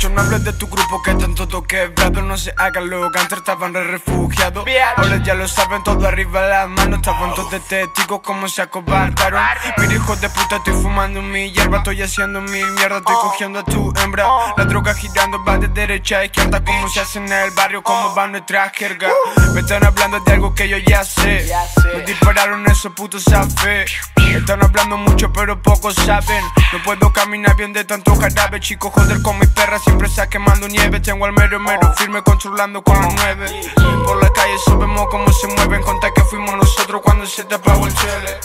mucho, no hables de tu grupo que tanto toque. Brado, no se haga loca, antes estaban refugiados. Ahora ya lo saben, todo arriba las manos. Estaban todos de testigos como se acobardaron. Mira, hijo de puta, estoy fumando mi hierba, estoy haciendo mi mierda, estoy cogiendo a tu hembra. La droga girando va de derecha a izquierda, como se hace en el barrio, como va nuestra jerga. Me están hablando de algo que yo ya sé. Me dispararon esos putos fe. Están hablando mucho pero pocos saben. No puedo caminar bien de tanto jarabe. Chico, joder con mi perra, siempre está quemando nieve. Tengo al mero firme controlando con los 9. Por la calle sabemos cómo se mueven. Conta que fuimos nosotros cuando se te apagó el chele.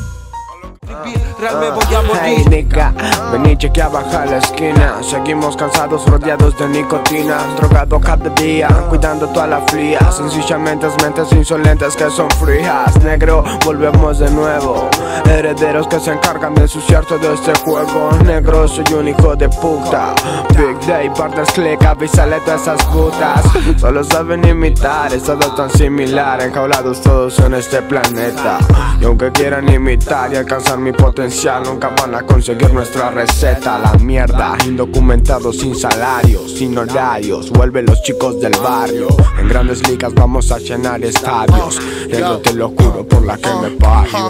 Me voy a morir. Hey nigga, vení chequea baja la esquina. Seguimos cansados rodeados de nicotina. Drogado cada día, cuidando toda la fría. Sencillamente mentes insolentes que son frías. Negro, volvemos de nuevo. Herederos que se encargan de ensuciar todo este juego. Negro, soy un hijo de puta. Big Day, partners click, avísale a todas esas putas. Solo saben imitar, es todo tan similar. Enjaulados todos en este planeta. Y aunque quieran imitar y alcanzar mi potencial, nunca van a conseguir nuestra receta. La mierda, indocumentados sin salarios, sin horarios. Vuelven los chicos del barrio. En grandes ligas vamos a llenar estadios. Negro, te lo juro por la que me pago.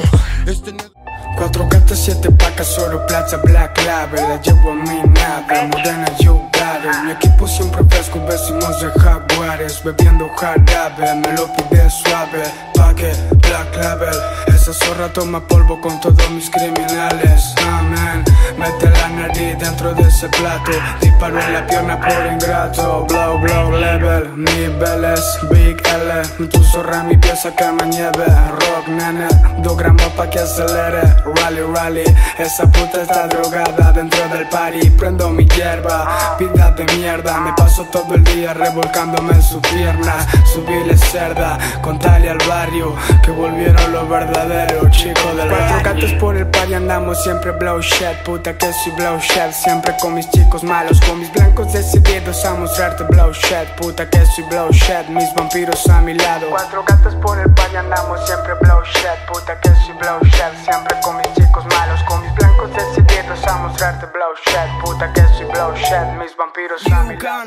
4 gatas, 7 pacas, solo plata, black label. La llevo a mi nave, morena yo got it. Mi equipo siempre fresco, vecinos de jaguares. Bebiendo jarabe, me lo pide suave. Paque, black label. Esa zorra toma polvo con todos mis criminales. Amen, mete la nariz dentro de ese plato. Disparo en la pierna por ingrato. Blow, blow, level, niveles, big L. Tu zorra mi pieza que me nieve. Rock, nene, 2 gramos pa' que acelere. Rally, rally, esa puta está drogada dentro del party. Prendo mi hierba, vida de mierda. Me paso todo el día revolcándome en sus piernas. Subirle cerda, contarle al barrio que volvieron los verdaderos chicos del barrio. 4 gatos por el party, andamos siempre blow shit. Puta que soy blow shit, siempre con mis chicos malos, con mis blancos decididos a mostrarte blow shit. Puta que soy blow shit, mis vampiros a mi lado. 4 gatos por el party, andamos siempre blow shit. Puta que soy blow shit, siempre con mis chicos malos, con mis blancos decididos a mostrarte blow shit. Puta que soy blow shit, mis vampiros a mi lado.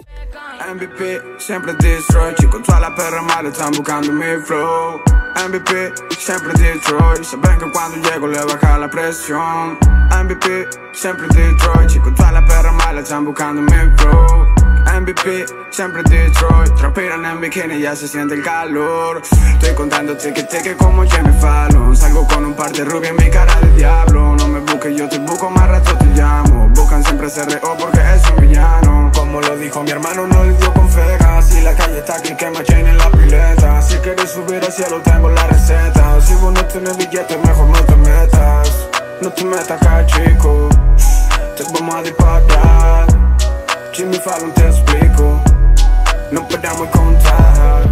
MVP, siempre destroy. Chicos, toda la perra mala están buscando mi flow. MVP, siempre destroy. Saben que cuando llego le baja la presión. MVP, siempre destroy. Chicos, toda la perra mala están buscando mi flow. MVP, siempre destroy. Transpiran en bikini, ya se siente el calor. Estoy contando que como Jimmy Fallon. Salgo con un par de rubias en mi cara de diablo. No me busques, yo te busco, más rato te llamo. Buscan siempre CRO porque es un villano. Como lo dijo mi hermano, no le dio con fega. Si la calle está aquí, quema chain en la pileta. Si quieres subir al cielo, tengo la receta. Si vos no tienes billete, mejor no te metas. No te metas acá, chico. Te vamos a disparar. Jimmy Fallon, te explico. No podemos contar.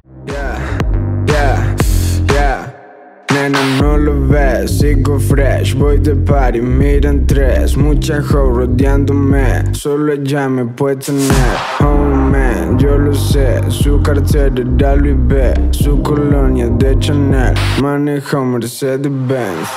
Nena, no lo ves, sigo fresh. Voy de party, miran 3. Mucha hoe rodeándome. Solo ella me puede tener. Oh man, yo lo sé. Su cartera de Louis V, su colonia de Chanel. Maneja un Mercedes-Benz.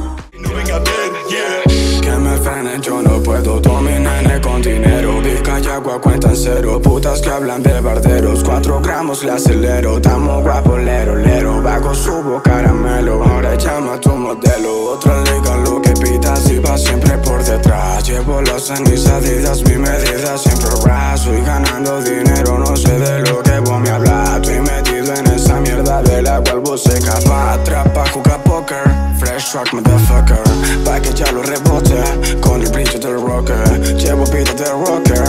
Que me frenen, yo no puedo dominar con dinero. Vizcaya, agua, cuentan cero. Putas que hablan de barderos. 4 gramos le acelero. Tamo guapo, lero, lero. Bajo, subo, caramelo. Ahora llama a tu modelo. Otra liga, lo que pitas y va siempre por detrás. Llevo las cenizas, mi medida siempre raso. Y ganando dinero, no sé de lo que vos me hablas. Estoy metido en esa mierda de la cual vos se capaz. Atrapa, juega póker. Fresh truck, motherfucker. Pa' que ya lo rebote con el brillo del rocker. Llevo vida de rocker.